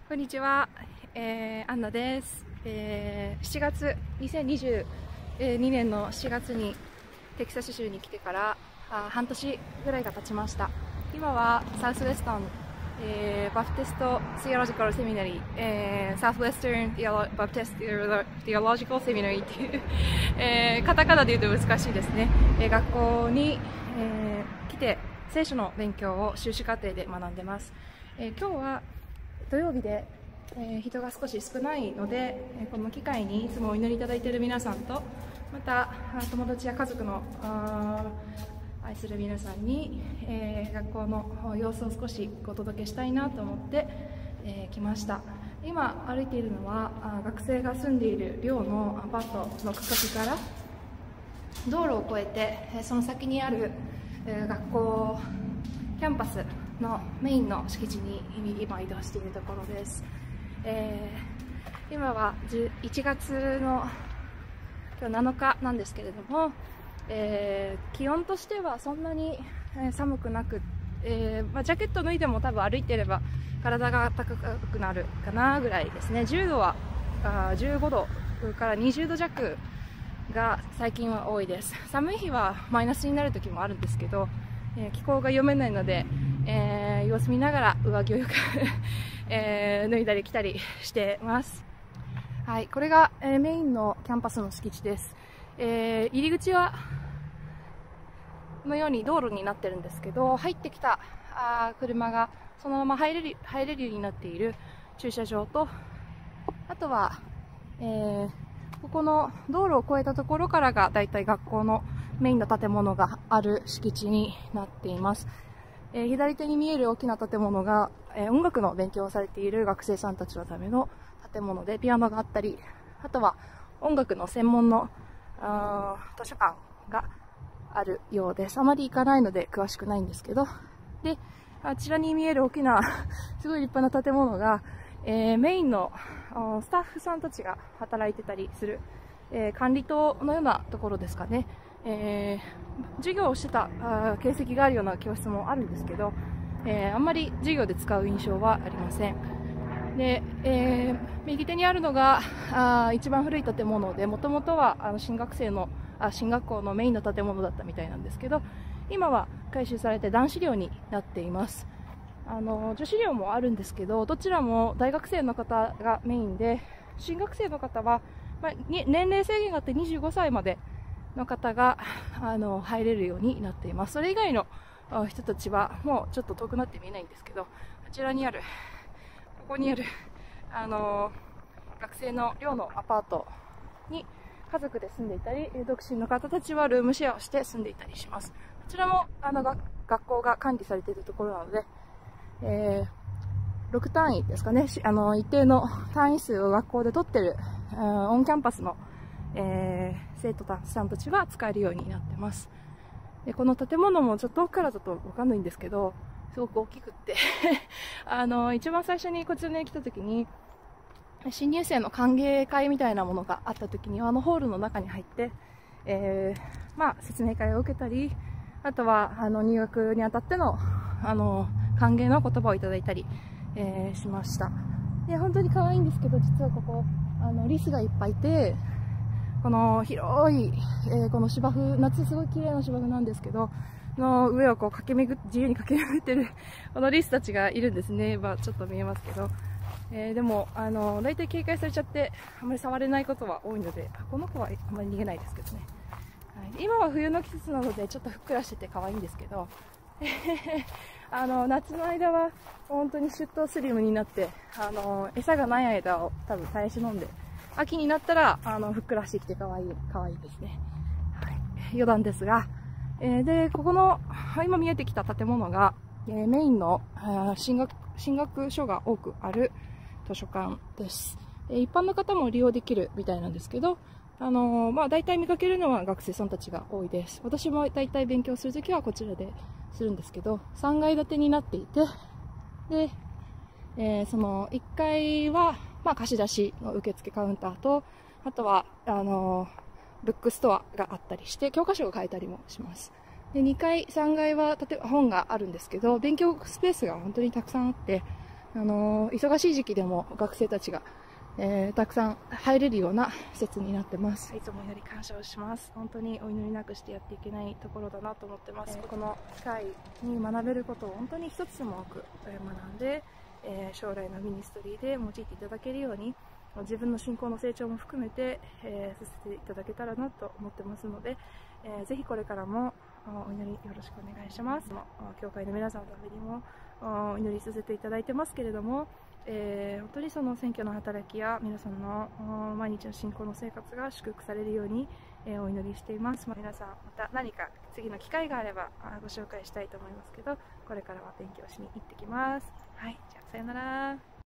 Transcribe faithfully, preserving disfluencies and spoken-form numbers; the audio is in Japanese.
こんにちは、えー、アンナです、えー、しちがつにせんにじゅうにねんのしがつにテキサス州に来てからあ半年ぐらいが経ちました。今はサウスウェスタン、えー、バプテスト・ティオロジカル・セミナリー、えー、サウスウェスタン・バプテスト・ティオロジカル・セミナリーっていう、えー、カタカナで言うと難しいですね、えー、学校に、えー、来て聖書の勉強を修士課程で学んでます。えー、今日は土曜日で、えー、人が少し少ないので、えー、この機会にいつもお祈りいただいている皆さんと、また友達や家族の愛する皆さんに、えー、学校の様子を少しお届けしたいなと思って、えー、来ました。今歩いているのは学生が住んでいる寮のアパートの区画から道路を越えてその先にある、えー、学校キャンパスのメインの敷地に今移動しているところです。えー、今はいちがつの今日なのかなんですけれども、えー、気温としてはそんなに寒くなく、えーまあ、ジャケット脱いでも多分歩いていれば体が暖かくなるかなぐらいですね。じゅうどはあじゅうごどからにじゅうど弱が最近は多いです。寒い日はマイナスになる時もあるんですけど、えー、気候が読めないので、えー、様子見ながら上着をよく、えー、脱いだり着たりしてます。はい、これが、えー、メインのキャンパスの敷地です。えー、入り口はこのように道路になってるんですけど、入ってきたあ車がそのまま入れる、入れるようになっている駐車場と、あとは、えー、ここの道路を越えたところからがだいたい学校のメインの建物がある敷地になっています。えー、左手に見える大きな建物が、えー、音楽の勉強をされている学生さんたちのための建物で、ピアノがあったり、あとは音楽の専門のあ図書館があるようです。あまり行かないので詳しくないんですけど、であちらに見える大きなすごい立派な建物が、えー、メインのスタッフさんたちが働いてたりする、えー、管理棟のようなところですかね。えー、授業をしてたあ形跡があるような教室もあるんですけど、えー、あんまり授業で使う印象はありません。で、えー、右手にあるのがあ一番古い建物で、もともとはあの新学生のあ進学校のメインの建物だったみたいなんですけど、今は改修されて男子寮になっています。あの女子寮もあるんですけど、どちらも大学生の方がメインで、新学生の方は、まあ、に年齢制限があってにじゅうごさいまでの方があの入れるようになっています。それ以外の人たちはもうちょっと遠くなって見えないんですけど、こちらにあるここにあるあの学生の寮のアパートに家族で住んでいたり、独身の方たちはルームシェアをして住んでいたりします。こちらもあの学校が管理されているところなので、えー、ろく単位ですかね、あの一定の単位数を学校で取っているオンキャンパスの、えー、生徒さんたちは使えるようになっています。でこの建物もちょっと遠くからだと分かんないんですけど、すごく大きくってあの一番最初にこちらに来た時に新入生の歓迎会みたいなものがあった時に、あのホールの中に入って、えーまあ、説明会を受けたり、あとはあの入学にあたってのあの歓迎の言葉をいただいたり、えー、しました。で本当に可愛いんですけど、実はここあのリスがいっぱいいて、この広い、えー、この芝生、夏すごい綺麗な芝生なんですけどの上をこう駆け巡っ自由に駆け巡ってるこのリスたちがいるんですね。まあ、ちょっと見えますけど、えー、でもあの大体警戒されちゃってあまり触れないことは多いので、この子はあまり逃げないですけどね。はい、今は冬の季節なのでちょっとふっくらしてて可愛いんですけどあの夏の間は本当にシュッとスリムになって、あの餌がない間を多分耐え忍んで、秋になったらあのふっくらしてきて可愛い可愛いですね。はい、余談ですが、えー、でここの今見えてきた建物が、えー、メインの進学進学所が多くある図書館です。えー、一般の方も利用できるみたいなんですけど、あのーまあ、大体見かけるのは学生さんたちが多いです。私も大体勉強するときはこちらでするんですけど、さんがい建てになっていて、で、えー、そのいっかいは、まあ、貸し出しの受付カウンターと、あとはあのー、ブックストアがあったりして、教科書が買えたりもします。でにかい、さんがいは例えば本があるんですけど、勉強スペースが本当にたくさんあって、 あのー、忙しい時期でも学生たちが、えー、たくさん入れるような施設になってます。いつも祈り感謝をします。本当にお祈りなくしてやっていけないところだなと思ってます。えー、この機会に学べることを本当に一つでも多く学んで、えー、将来のミニストリーで用いていただけるように、自分の信仰の成長も含めて、えー、させていただけたらなと思ってますので、えー、ぜひこれからもお祈りよろしくお願いします。教会の皆さんのためにもお祈りさせていただいてますけれども、えー、本当にその選挙の働きや皆さんの毎日の信仰の生活が祝福されるように、えー、お祈りしています。皆さんまた何か次の機会があればご紹介したいと思いますけど、これからは勉強しに行ってきます。はい、じゃあさよなら。